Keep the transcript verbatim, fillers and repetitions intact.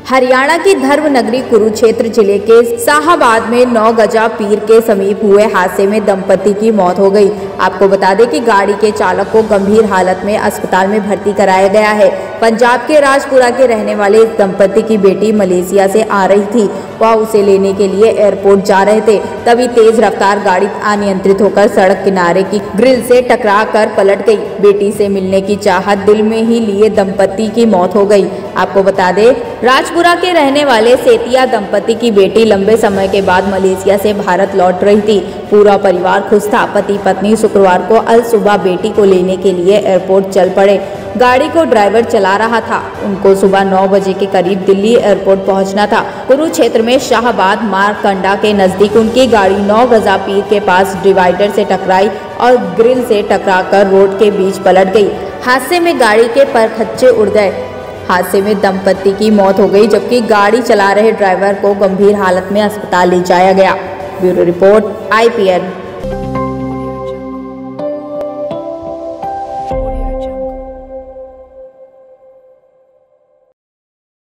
हरियाणा की धर्म नगरी कुरुक्षेत्र जिले के शाहाबाद में नौ गजा पीर के समीप हुए हादसे में दंपति की मौत हो गई। आपको बता दें कि गाड़ी के चालक को गंभीर हालत में अस्पताल में भर्ती कराया गया है। पंजाब के राजपुरा के रहने वाले इस दंपति की बेटी मलेशिया से आ रही थी। वह उसे लेने के लिए एयरपोर्ट जा रहे थे, तभी तेज रफ्तार गाड़ी अनियंत्रित होकर सड़क किनारे की ग्रिल से टकरा कर पलट गई। बेटी से मिलने की चाहत दिल में ही लिए दंपति की मौत हो गई। आपको बता दें, राजपुरा के रहने वाले सेतिया दंपति की बेटी लंबे समय के बाद मलेशिया से भारत लौट रही थी। पूरा परिवार खुश था। पति पत्नी शुक्रवार को अल सुबह बेटी को लेने के लिए एयरपोर्ट चल पड़े। गाड़ी को ड्राइवर चला रहा था। उनको सुबह नौ बजे के करीब दिल्ली एयरपोर्ट पहुंचना था। कुरुक्षेत्र में शाहाबाद मारकंडा के नजदीक उनकी गाड़ी नौ गजा पीर के पास डिवाइडर से टकराई और ग्रिल से टकराकर रोड के बीच पलट गई। हादसे में गाड़ी के परखच्चे उड़ गए। हादसे में दंपति की मौत हो गई, जबकि गाड़ी चला रहे ड्राइवर को गंभीर हालत में अस्पताल ले जाया गया। Bureau report I P N.